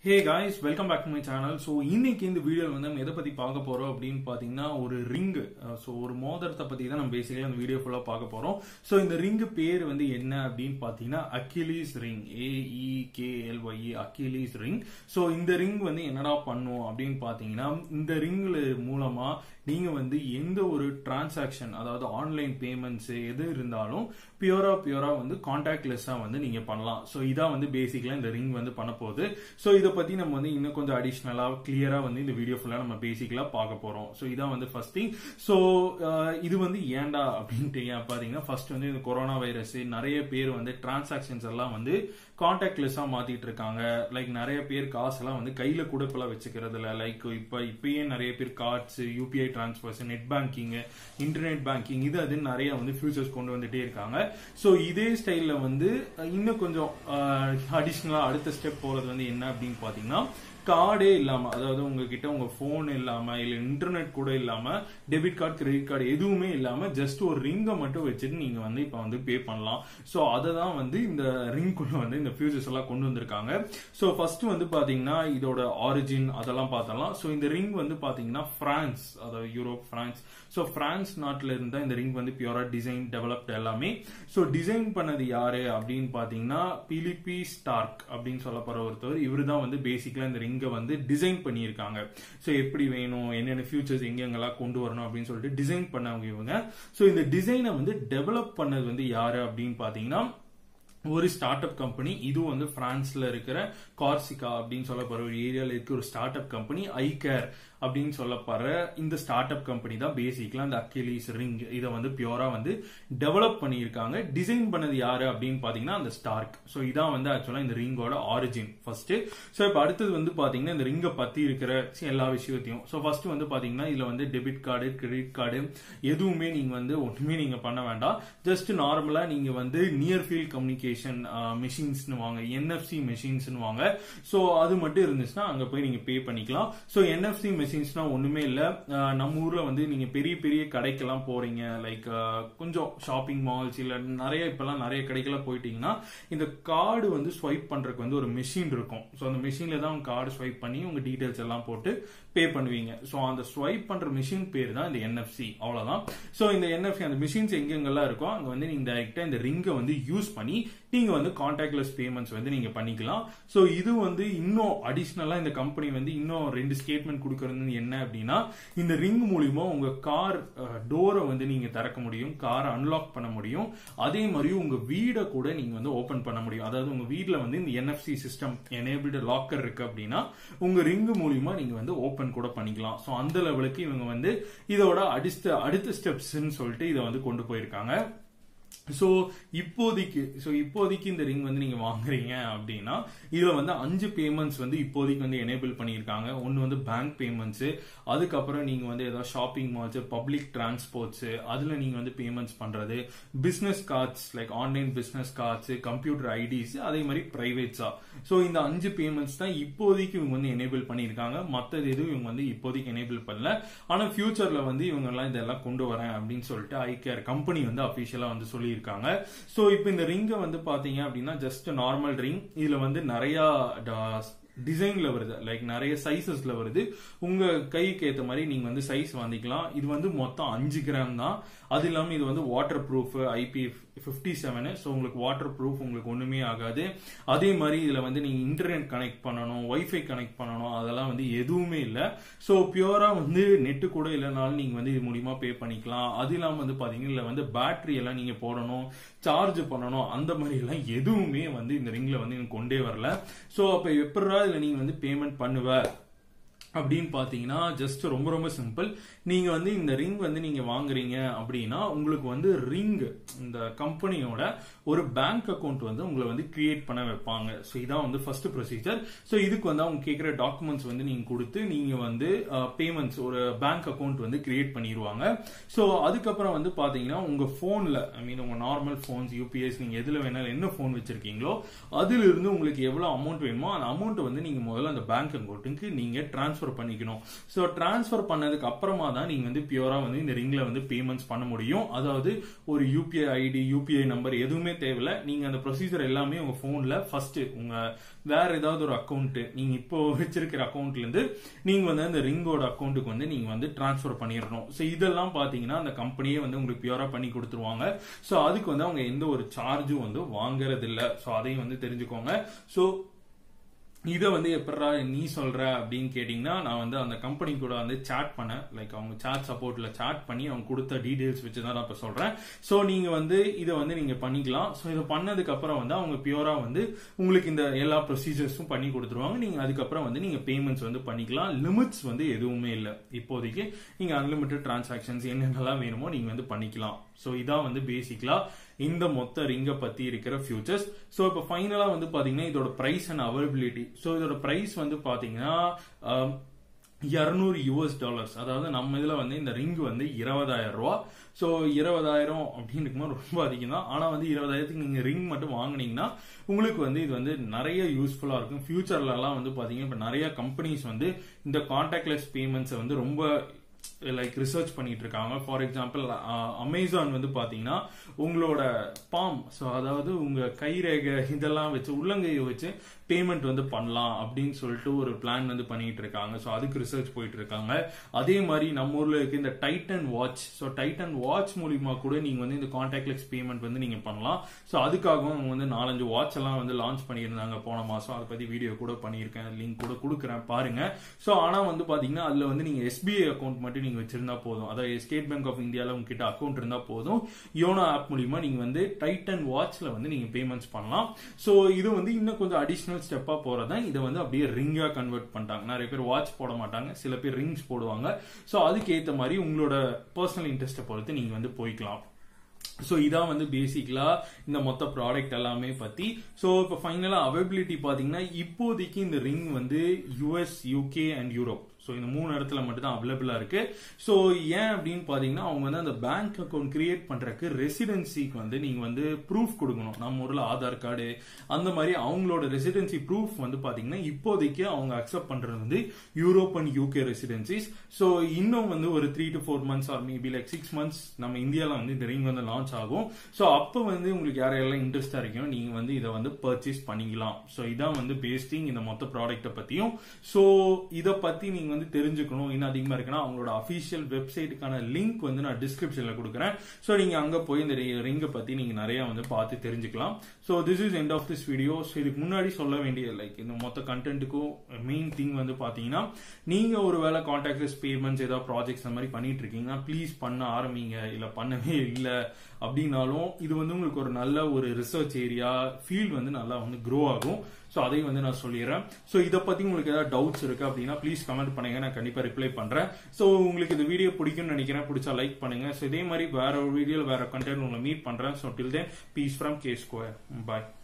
Hey guys, welcome back to my channel. So இன்னைக்கு இந்த வீடியோல வந்து நம்ம எதை பத்தி பார்க்க போறோம் அப்படின்னு பாத்தீங்கன்னா ஒரு ரிங். சோ ஒரு மோதிரத்தை பத்தி தான் நம்ம பேசிக்கலி அந்த வீடியோ ஃபுல்லா பார்க்க போறோம். சோ இந்த ரிங் பேர் வந்து என்ன அப்படின்னு பாத்தீங்கன்னா Achilles ring. AEKLYE Achilles ring. So இந்த ரிங் வந்து என்னடா பண்ணும் அப்படின்னு பாத்தீங்கன்னா இந்த ரிங்ல மூலமா நீங்க வந்து எந்த ஒரு டிரான்சாக்ஷன் அதாவது ஆன்லைன் பேமெண்ட்ஸ் எது இருந்தாலும் பியூரா வந்து கான்டாக்ட்லெஸ்ஸா வந்து நீங்க பண்ணலாம். சோ இதான் வந்து பேசிக்கலா இந்த ரிங் வந்து பண்ண போகுது. சோ இத பத்தி நம்ம வந்து இன்னும் கொஞ்சம் அடிஷனலா கிளியரா வந்து இந்த வீடியோ ஃபுல்லா நம்ம பேசிக்கலா பார்க்க போறோம். சோ இதான் வந்து ஃபர்ஸ்ட் திங். சோ இது வந்து ஏன்டா அப்படின்ட்டு பாத்தீங்கன்னா ஃபர்ஸ்ட் வந்து இந்த கொரோனா வைரஸ் நிறைய பேர் வந்து டிரான்சாக்ஷன்ஸ் எல்லாம் வந்து கான்டாக்ட்லெஸ்ஸா மாத்திட்டு இருக்காங்க. லைக் நிறைய பேர் காசு எல்லாம் வந்து கையில கூட இப்பெல்லாம் வச்சுக்கிறது இல்ல. லைக் இப்பயே நிறைய பேர் cards, UPI transfers, net banking, internet banking இது அது நிறைய வந்து ஃபியூச்சர்ஸ் கொண்டு வந்துட்டே இருக்காங்க. சோ இதே ஸ்டைல்ல வந்து இன்னும் கொஞ்சம் அடிஷனலா அடுத்த ஸ்டெப் போறது வந்து என்ன அப்படின்னு பாத்தீங்கன்னா கார்டே இல்லாம, அதாவது உங்ககிட்ட உங்க போன் இல்லாம இல்ல இன்டர்நெட் கூட இல்லாம டெபிட் கார்டு, கிரெடிட் கார்டு எதுவுமே இல்லாம ஜஸ்ட் ஒரு ரிங்கை மட்டும் வச்சுட்டு நீங்க வந்து இப்ப வந்து பே பண்ணலாம். சோ அததான் வந்து இந்த ரிங் குள்ள வந்து இந்த ஃபியூச்சர்ஸ் எல்லாம் கொண்டு வந்திருக்காங்க. சோ ஃபர்ஸ்ட் வந்து பாத்தீங்கன்னா இதோட ஆரிஜின் அதெல்லாம் பார்த்தலாம். சோ இந்த ரிங் வந்து பாத்தீங்கன்னா பிரான்ஸ், அதாவது யூரோப், பிரான்ஸ். சோ பிரான்ஸ் நாட்டுல இருந்தா இந்த ரிங் வந்து பியூரா டிசைன் டெவலப்ட் எல்லாமே. சோ டிசைன் பண்ணது யாரு அப்படின்னு பாத்தீங்கன்னா பிலிப்பி ஸ்டார்க் அப்படின்னு சொல்லப்படுற ஒருத்தர். இவரு தான் வந்து பேசிக்கலா இந்த ரிங் வந்து டிசைன் பண்ணியிருக்காங்க. சோ எப்படி வேணும், என்னென்ன ஃபியூச்சர்ஸ் எங்கெங்கெல்லாம் கொண்டு வரணும் அப்படின்னு சொல்லிட்டு டிசைன் பண்ணவங்க இவங்க. சோ இந்த டிசைனை வந்து டெவலப் பண்ணது வந்து யாரு அப்படின்னு பாத்தீங்கன்னா ஒரு ஸ்டார்ட் அப் கம்பெனி. இதுவும் வந்து பிரான்ஸ்ல இருக்கிற கார்சிகா அப்படின்னு சொல்லப்படுற ஒரு ஏரியால இருக்க ஒரு ஸ்டார்ட் அப் கம்பெனி ஐகேர் அப்படின்னு சொல்லப்படுற இந்த ஸ்டார்ட் அப் கம்பெனி தான் பேசிக்கலா இந்த அக்கிலீஸ் ரிங் இதை வந்து பியூரா வந்து டெவலப் பண்ணியிருக்காங்க. டிசைன் பண்ணது யாரு அப்படின்னு பாத்தீங்கன்னா அந்த ஸ்டார்க். சோ இதான் வந்து ஆக்சுவலா இந்த ரிங்கோட ஆரிஜின் ஃபர்ஸ்ட். சோ இப்ப அடுத்தது வந்து பாத்தீங்கன்னா இந்த ரிங்கை பத்தி இருக்கிற எல்லா விஷயத்தையும். சோ ஃபர்ஸ்ட் வந்து பாத்தீங்கன்னா இதுல வந்து டெபிட் கார்டு, கிரெடிட் கார்டு எதுவுமே நீங்க வந்து ஒண்ணுமே நீங்க பண்ண வேண்டாம். ஜஸ்ட் நார்மலா நீங்க வந்து நியர் ஃபீல்ட் கம்யூனிகேஷன் மெஷின்ஸ் வாங்க, NFC மெஷின்ஸ் வாங்க. சோ அது மட்டும் இருந்துச்சுன்னா அங்க போய் நீங்க பே பண்ணிக்கலாம். சோ NFC மெஷின்ஸ்னா ஒண்ணுமே இல்ல. நம்ம ஊர்ல வந்து நீங்க பெரிய பெரிய கடைக்கெல்லாம் போறீங்க, லைக் கொஞ்சம் ஷாப்பிங் மால்ஸ் இல்ல நிறைய இப்பெல்லாம் நிறைய கடைக்கெல்லாம் போயிட்டீங்கன்னா இந்த கார்டு வந்து ஸ்வைப் பண்றதுக்கு வந்து ஒரு மெஷின் இருக்கும். சோ அந்த மெஷின்ல தான் உங்க கார்டு ஸ்வைப் பண்ணி உங்க டீடைல்ஸ் எல்லாம் போட்டு பே பண்ணுவீங்க. சோ அந்த ஸ்வைப் பண்ற மெஷின் பேர் தான் இந்த NFC. அவ்வளவுதான். சோ இந்த NFC அந்த மெஷின்ஸ் எங்கெங்கெல்லாம் இருக்கோ அங்க வந்து நீங்க டைரக்டா இந்த ரிங்கை வந்து யூஸ் பண்ணி நீங்க வந்து கான்டாக்ட்லெஸ் பேமெண்ட்ஸ் வந்து நீங்க பண்ணிக்கலாம். சோ இது வந்து இன்னும் அடிஷனலா இந்த கம்பெனி வந்து இன்னும் 2 ஸ்டேட்மெண்ட் கொடுக்கறது என்ன அப்படின்னா இந்த ரிங் மூலியமா உங்க கார் டோரை வந்து நீங்க திறக்க முடியும், காரை அன்லாக் பண்ண முடியும். அதே மாதிரி உங்க வீடை கூட நீங்க வந்து ஓபன் பண்ண முடியும். அதாவது உங்க வீட்ல வந்து இந்த NFC சிஸ்டம் எனேபிள்டு லாக்கர் இருக்கு அப்படின்னா உங்க ரிங் மூலியமா நீங்க வந்து ஓபன் கூட பண்ணிக்கலாம். சோ அந்த லெவலுக்கு இவங்க வந்து இதோட அடுத்த ஸ்டெப்ஸ்ன்னு சொல்லிட்டு இதை வந்து கொண்டு போயிருக்காங்க. சோ இப்போதைக்கு இந்த ரிங் வந்து நீங்க வாங்குறீங்க அப்படின்னா இதுல வந்து 5 பேமெண்ட்ஸ் வந்து இப்போதைக்கு வந்து எனேபிள் பண்ணிருக்காங்க. ஒன்னு வந்து பேங்க் பேமெண்ட்ஸ், அதுக்கப்புறம் நீங்க வந்து ஏதாவது ஷாப்பிங் மால்ஸ், பப்ளிக் டிரான்ஸ்போர்ட்ஸ் அதுல நீங்க வந்து பேமெண்ட்ஸ் பண்றது, business cards like online business cards, computer IDs, அதே மாதிரி பிரைவேட்ஸா. சோ இந்த 5 பேமெண்ட்ஸ் தான் இப்போதைக்கு இவங்க வந்து எனேபிள் பண்ணிருக்காங்க. மத்தது எதுவும் இவங்க வந்து இப்போதைக்கு எனேபிள் பண்ணல. ஆனா ஃபியூச்சர்ல வந்து இவங்க எல்லாம் இதெல்லாம் கொண்டு வரேன் அப்படின்னு சொல்லிட்டு ஐகேர் கம்பெனி வந்து அபிஷியலா வந்து சொல்லி இருக்காங்க. சோ இப்போ இந்த ரிங்கை வந்து பாத்தீங்க அப்படின்னா ஜஸ்ட் நார்மல் ரிங். இதுல வந்து நிறைய டிசைன்ல வருது, லைக் நிறைய சைசஸ்ல வருது. உங்க கைக்கு ஏத்த மாதிரி நீங்க வந்து சைஸ் வாங்கிக்கலாம். இது வந்து மொத்தம் 5 கிராம் தான். அது இல்லாம இது வந்து வாட்டர் ப்ரூஃப், IP57. சோ உங்களுக்கு வாட்டர் ப்ரூஃப், உங்களுக்கு ஒண்ணுமே ஆகாது. அதே மாதிரி இதுல வந்து நீங்க இன்டர்நெட் கனெக்ட் பண்ணணும், வைஃபை கனெக்ட் பண்ணணும், அதெல்லாம் வந்து எதுவுமே இல்ல. சோ பியூரா வந்து நெட் கூட இல்லைனாலும் நீங்க வந்து இது மூலியமா பே பண்ணிக்கலாம். அது இல்லாம வந்து பாத்தீங்கன்னா இதுல வந்து பேட்டரி எல்லாம் நீங்க போடணும், சார்ஜ் பண்ணணும், அந்த மாதிரி எல்லாம் எதுவுமே வந்து இந்த ரிங்ல வந்து கொண்டே வரல. சோ அப்ப எப்படா இதுல நீங்க வந்து பேமெண்ட் பண்ணுவ அப்படின்னு பாத்தீங்கன்னா ஜஸ்ட் ரொம்ப ரொம்ப சிம்பிள். நீங்க வந்து இந்த ரிங் வந்து நீங்க வாங்குறீங்க அப்படின்னா உங்களுக்கு வந்து ரிங் இந்த கம்பெனியோட ஒரு பேங்க் அக்கௌண்ட் வந்து உங்களை வந்து கிரியேட் பண்ண வைப்பாங்க. சோ இதான் வந்து ஃபர்ஸ்ட் ப்ரொசீஜர். சோ இதுக்கு வந்து அவங்க கேட்கிற டாக்குமெண்ட்ஸ் வந்து நீங்க கொடுத்து நீங்க வந்து பேமெண்ட்ஸ் ஒரு பேங்க் அக்கௌண்ட் வந்து கிரியேட் பண்ணிடுவாங்க. சோ அதுக்கப்புறம் வந்து பாத்தீங்கன்னா உங்க போன்ல உங்க நார்மல் போன்ஸ், UPS நீங்க எதுல வேணாலும் என்ன போன் வச்சிருக்கீங்களோ அதுல இருந்து உங்களுக்கு எவ்வளவு அமௌண்ட் வேணுமோ அந்த அமௌண்ட் வந்து நீங்க முதல்ல அந்த பேங்க் அக்கௌண்ட்டுக்கு நீங்க டிரான்ஸ்பர் டிரான்ஸ்ஃபர் பண்ணிக்கணும். ஸோ டிரான்ஸ்ஃபர் பண்ணதுக்கு அப்புறமா தான் நீங்க வந்து பியூரா வந்து இந்த ரிங்ல வந்து பேமெண்ட்ஸ் பண்ண முடியும். அதாவது ஒரு யூபிஐ ஐடி, யூபிஐ நம்பர் எதுவுமே தேவையில்ல. நீங்க அந்த ப்ரொசீஜர் எல்லாமே உங்க போன்ல ஃபர்ஸ்ட் உங்க வேற ஏதாவது ஒரு அக்கௌண்ட், நீங்க இப்போ வச்சிருக்கிற அக்கௌண்ட்ல இருந்து நீங்க வந்து அந்த ரிங்கோட அக்கௌண்ட்டுக்கு வந்து நீங்க வந்து டிரான்ஸ்ஃபர் பண்ணிடணும். ஸோ இதெல்லாம் பாத்தீங்கன்னா அந்த கம்பெனியே வந்து உங்களுக்கு பியூரா பண்ணி கொடுத்துருவாங்க. ஸோ அதுக்கு வந்து அவங்க எந்த ஒரு சார்ஜும் வந்து வாங்குறது இல்ல. ஸோ அதையும் வந்து தெரிஞ்சுக்கோங்க. ஸோ இதை வந்து எப்படா நீ சொல்ற அப்படின்னு கேட்டீங்கன்னா, நான் வந்து அந்த கம்பெனி கூட வந்து சாட் பண்ணேன். லைக் அவங்க சாட் சப்போர்ட்ல சாட் பண்ணி அவங்க கொடுத்த டீடைல்ஸ் வச்சுதான் நான் இப்ப சொல்றேன். சோ நீங்க வந்து இதை வந்து நீங்க பண்ணிக்கலாம். சோ இதை பண்ணதுக்கு அப்புறம் வந்து அவங்க பியூரா வந்து உங்களுக்கு இந்த எல்லா ப்ரொசீஜர்ஸும் பண்ணி கொடுத்துருவாங்க. நீங்க அதுக்கப்புறம் வந்து நீங்க பேமெண்ட்ஸ் வந்து பண்ணிக்கலாம். லிமிட்ஸ் வந்து எதுவுமே இல்லை. இப்போதைக்கு நீங்க அன்லிமிட்டட் டிரான்சாக்ஷன்ஸ் என்னென்னலாம் வேணுமோ நீங்க வந்து பண்ணிக்கலாம். சோ இதான் வந்து பேசிக்கலா இந்த மொத்த ரிங்க பத்தி இருக்கிற ஃபியூச்சர்ஸ். சோ இப்ப ஃபைனலா வந்து பாத்தீங்கன்னா இதோட பிரைஸ் அண்ட் அவைலபிலிட்டி. சோ இதோட பிரைஸ் வந்து பாத்தீங்கன்னா $200. அதாவது நம்ம இதுல வந்து இந்த ரிங் வந்து 20,000 ரூபாய். சோ 20,000 அப்படின்னு இருக்கும்போது ரொம்ப அதிகம் தான். ஆனா வந்து 20,000க்கு நீங்க ரிங் மட்டும் வாங்குனீங்கன்னா உங்களுக்கு வந்து இது வந்து நிறைய யூஸ்ஃபுல்லா இருக்கும். ஃபியூச்சர்ல எல்லாம் வந்து பாத்தீங்கன்னா இப்ப நிறைய கம்பெனிஸ் வந்து இந்த கான்டாக்ட்லெஸ் பேமெண்ட்ஸ் வந்து ரொம்ப லைக் ரிசர்ச் பண்ணிட்டு இருக்காங்க. ஃபார் எக்ஸாம்பிள் அமேசான் வந்து பாத்தீங்கன்னா உங்களோட பாம், ஸோ அதாவது உங்க கைரேகை இதெல்லாம் வச்சு உள்ளங்கையை வச்சு பேமெண்ட் வந்து பண்ணலாம் அப்படின்னு சொல்லிட்டு ஒரு பிளான் வந்து பண்ணிட்டு இருக்காங்க. ஸோ அதுக்கு ரிசர்ச் போயிட்டு இருக்காங்க. அதே மாதிரி நம்ம ஊர்ல இருக்க இந்த Titan watch, so Titan watch மூலியமா கூட நீங்க வந்து இந்த கான்டாக்ட்லெஸ் பேமெண்ட் வந்து நீங்க பண்ணலாம். ஸோ அதுக்காகவும் அவங்க வந்து 4-5 வாட்ச் எல்லாம் வந்து லான்ச் பண்ணியிருந்தாங்க போன மாசம். அதை பத்தி வீடியோ கூட பண்ணியிருக்கேன், லிங்க் கூட கொடுக்குறேன் பாருங்க. ஸோ ஆனா வந்து பாத்தீங்கன்னா அதுல வந்து நீங்க எஸ்பிஐ அக்கௌண்ட் மட்டும் நீங்க வச்சிருந்தா போதும். அதாவது ஸ்டேட் பேங்க் ஆஃப் இந்தியால உங்ககிட்ட அக்கௌண்ட் இருந்தா போதும். யோனோ ஆப் மூலியமா நீங்க வந்து டைட்டன் வாட்ச்ல வந்து நீங்க பேமெண்ட்ஸ் பண்ணலாம். சோ இது வந்து இன்னும் கொஞ்சம் அடிஷனல் ஸ்டெப்பா போறதா இதை வந்து அப்படியே ரிங்கா கன்வெர்ட் பண்ணிட்டாங்க. நிறைய பேர் வாட்ச் போட மாட்டாங்க, சில பேர் ரிங்ஸ் போடுவாங்க. சோ அதுக்கு ஏத்த மாதிரி உங்களோட பர்சனல் இன்ட்ரெஸ்ட்டை பொறுத்து நீங்க வந்து போய்க்கலாம். சோ இதான் வந்து பேசிக்கலா இந்த மொத்த ப்ராடக்ட் எல்லாமே பத்தி. சோ இப்ப ஃபைனலா அவைலபிலிட்டி பாத்தீங்கன்னா இப்போதைக்கு இந்த ரிங் வந்து US, UK and Europe, so இந்த 3 இடத்துல மட்டும் தான் அவைலபிளா இருக்கு. சோ ஏன் அப்படின்னு பாத்தீங்கன்னா அவங்க வந்து அந்த பேங்க் அக்கௌண்ட் கிரியேட் பண்றதுக்கு ரெசிடென்சிக்கு வந்து நீங்க வந்து ப்ரூஃப் கொடுக்கணும். நம்ம ஊர்ல ஆதார் கார்டு அந்த மாதிரி அவங்களோட ரெசிடென்சி ப்ரூஃப் வந்து பாத்தீங்கன்னா இப்போதைக்கு அவங்க அக்செப்ட் பண்றது வந்து Europe and UK residencies. So இன்னும் வந்து ஒரு 3 to 4 months or maybe like 6 months நம்ம இந்தியால வந்து இந்த ரிங் வந்து லான்ச் ஆகும். சோ அப்ப வந்து உங்களுக்கு யாரெல்லாம் இன்ட்ரெஸ்டா இருக்கோ நீங்க வந்து இதை வந்து பர்ச்சேஸ் பண்ணிக்கலாம். சோ இதான் வந்து பேஸ்டிங் இந்த மொத்த ப்ராடக்ட்டை பத்தியும். சோ இதை பத்தி நீங்க வந்து தெரிஞ்சுக்கணும் இன்னும் அதிகமா இருக்குன்னா அவங்களோட அபிஷியல் வெப்சைட்டுக்கான லிங்க் வந்து நான் டிஸ்கிரிப்ஷன்ல கொடுக்குறேன். சோ நீங்க அங்க போய் இந்த ரிங்கை பத்தி நீங்க நிறைய வந்து பார்த்து தெரிஞ்சுக்கலாம். So this is end of this video. So இதுக்கு முன்னாடி சொல்ல வேண்டிய லைக் இந்த மொத்த கண்டென்ட்டுக்கும் மெயின் திங் வந்து பாத்தீங்கன்னா நீங்க ஒரு வேலை கான்டாக்ட்லெஸ் பேமெண்ட்ஸ் ஏதாவது ப்ராஜெக்ட்ஸ் அந்த மாதிரி பண்ணிட்டு இருக்கீங்கன்னா ப்ளீஸ் பண்ண ஆரம்பிங்க. இல்ல பண்ணவே இல்லை அப்படின்னாலும் இது வந்து உங்களுக்கு ஒரு நல்ல ஒரு ரிசர்ச் ஏரியா ஃபீல்ட் வந்து நல்லா வந்து க்ரோ ஆகும். சோ அதையும் வந்து நான் சொல்லிடுறேன். சோ இதை பத்தி உங்களுக்கு ஏதாவது டவுட்ஸ் இருக்கு அப்படின்னா ப்ளீஸ் கமெண்ட் பண்ணுங்க, நான் கண்டிப்பா ரிப்ளை பண்றேன். சோ உங்களுக்கு இந்த வீடியோ பிடிக்கும்னு நினைக்கிறேன், பிடிச்சா லைக் பண்ணுங்க. சோ இதே மாதிரி வேற ஒரு வீடியோல வேற கண்டென்ட் உங்களை மீட் பண்றேன். So till then peace from K Square. Bye.